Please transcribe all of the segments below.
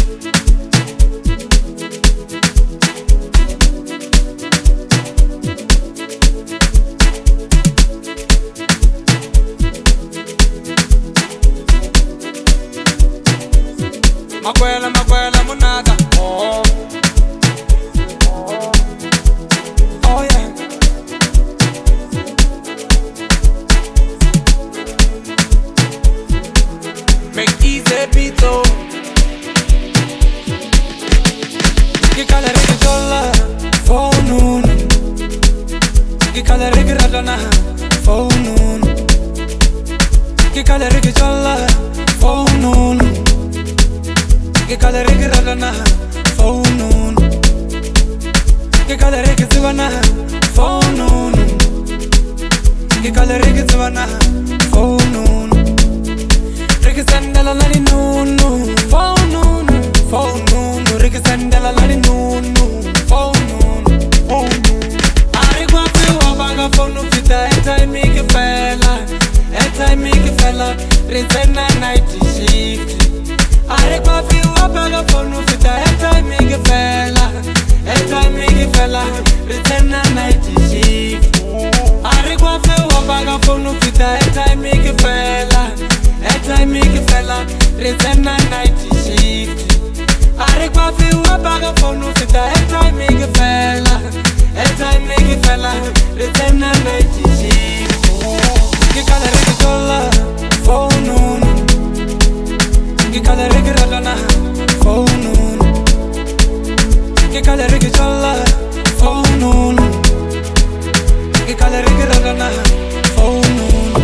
Makwela monada. Oh yeah. Make easy beat-o. Gikala rigi jolla phone. Gikala rigi radana phone. Gikala rigi jolla phone. Gikala rigi radana phone. Gikala rigi zivana phone. Gikala rigi zivana phone. Rigi sendala lani nunu phone. Rigi sendala lani nunu phone. Ari kwa fiwa baga phone fita etai miki fella. Rizena night shift. Are kwa fiwa baga phone fita etai miki fella. Rizena night shift. Are kwa fiwa baga phone fita etai miki fella. Rizena night shift. Are kwa fiwa baga phone fita etai miki fella. Rizena night shift. Gikala rigi jolla phone. Gikala rigi radana phone. Gikala rigi jolla phone. Gikala rigi radana phone.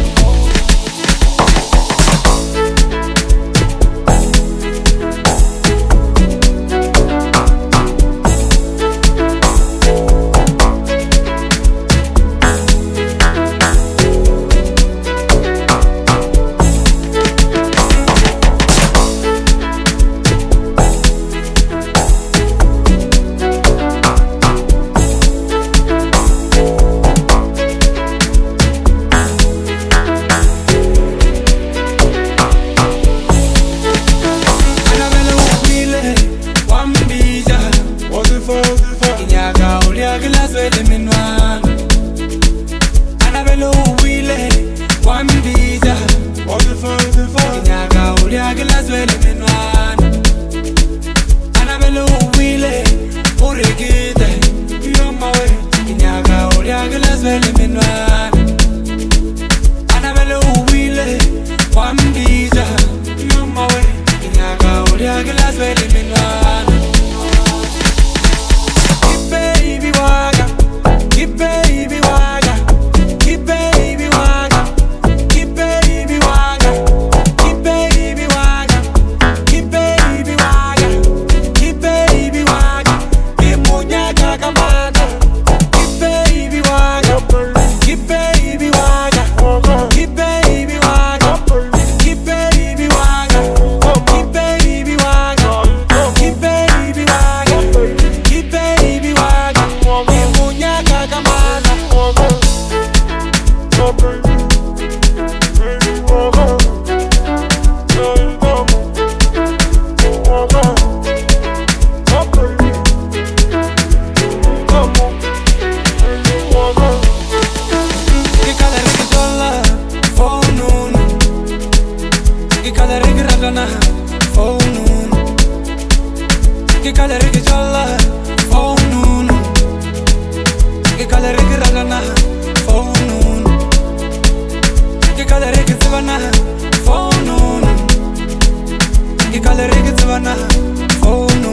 Gikala rigi jolla phone. Gikala rigi radana phone. Gikala rigi zivana phone. Gikala rigi zivana phone.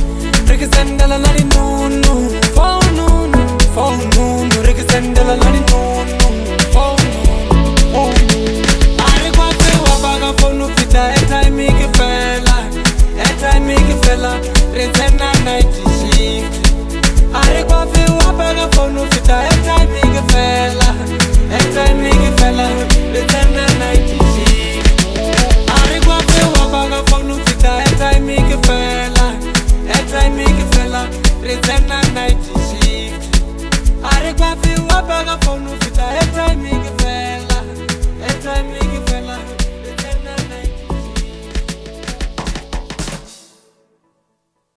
Rigi sendala lani nunu phone. Rigi sendala lani